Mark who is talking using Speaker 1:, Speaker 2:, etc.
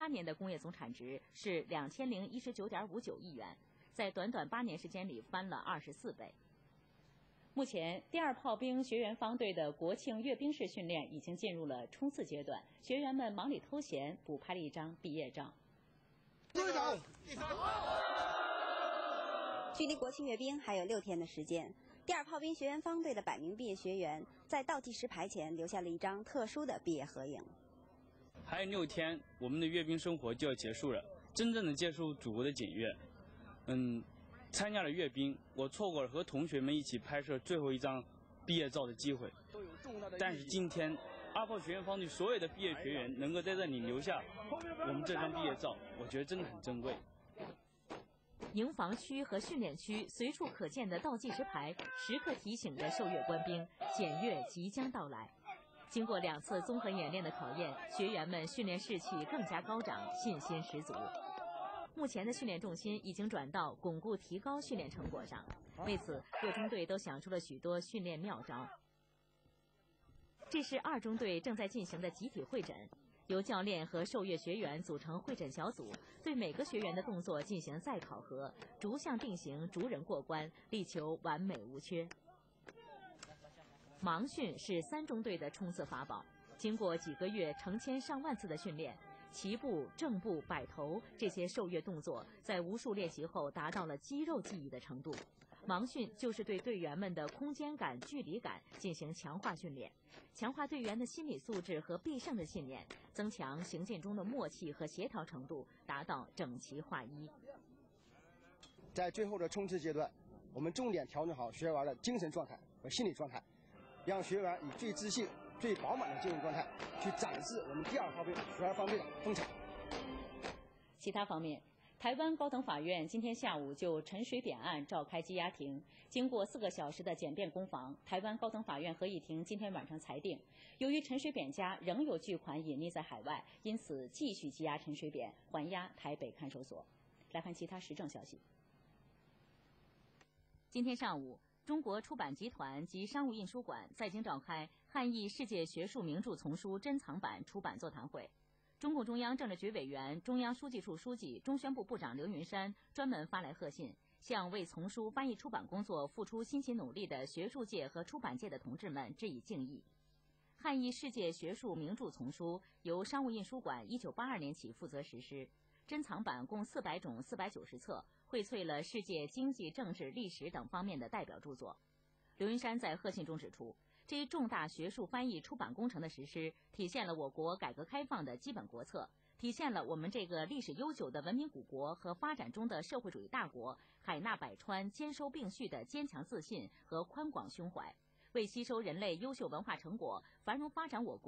Speaker 1: 2008年的工业总产值是2019.59亿元，在短短8年时间里翻了24倍。目前，第2炮兵学员方队的国庆阅兵式训练已经进入了冲刺阶段，学员们忙里偷闲，补拍了一张毕业照。
Speaker 2: 队长，
Speaker 3: 距离国庆阅兵还有6天的时间，第2炮兵学员方队的100名毕业学员在倒计时牌前留下了一张特殊的毕业合影。
Speaker 4: 还有6天，我们的阅兵生活就要结束了，真正的接受祖国的检阅。参加了阅兵，我错过了和同学们一起拍摄最后一张毕业照的机会。但是今天，2炮学员方队所有的毕业学员能够在这里留下我们这张毕业照，我觉得真的很珍贵。
Speaker 1: 营房区和训练区随处可见的倒计时牌，时刻提醒着受阅官兵，检阅即将到来。经过2次综合演练的考验，学员们训练士气更加高涨，信心十足。目前的训练重心已经转到巩固提高训练成果上，为此各中队都想出了许多训练妙招。这是2中队正在进行的集体会诊，由教练和受阅学员组成会诊小组，对每个学员的动作进行再考核，逐项定型，逐人过关，力求完美无缺。盲训是3中队的冲刺法宝，经过几个月成千上万次的训练，齐步、正步、摆头这些受阅动作在无数练习后达到了肌肉记忆的程度。盲训就是对队员们的空间感、距离感进行强化训练，强化队员的心理素质和必胜的信念，增强行进中的默契和协调程度，达到整齐划一。
Speaker 2: 在最后的冲刺阶段，我们重点调整好学员的精神状态和心理状态，让学员以最自信、最饱满的精神状态去展示我们第2炮兵学员方队的风采。
Speaker 1: 其他方面，台湾高等法院今天下午就陈水扁案召开羁押庭，经过4个小时的简便攻防，台湾高等法院合议庭今天晚上裁定，由于陈水扁家仍有巨款隐匿在海外，因此继续羁押陈水扁，还押台北看守所。来看其他时政消息。今天上午，中国出版集团及商务印书馆在京召开汉译世界学术名著丛书珍藏版出版座谈会。中共中央政治局委员、中央书记处书记、中宣部部长刘云山专门发来贺信，向为丛书翻译出版工作付出辛勤努力的学术界和出版界的同志们致以敬意。汉译世界学术名著丛书由商务印书馆1982年起负责实施，珍藏版共400种490册，荟萃了世界经济、政治、历史等方面的代表著作。刘云山在贺信中指出，这一重大学术翻译出版工程的实施，体现了我国改革开放的基本国策，体现了我们这个历史悠久的文明古国和发展中的社会主义大国海纳百川、兼收并蓄的坚强自信和宽广胸怀，为吸收人类优秀文化成果、繁荣发展我国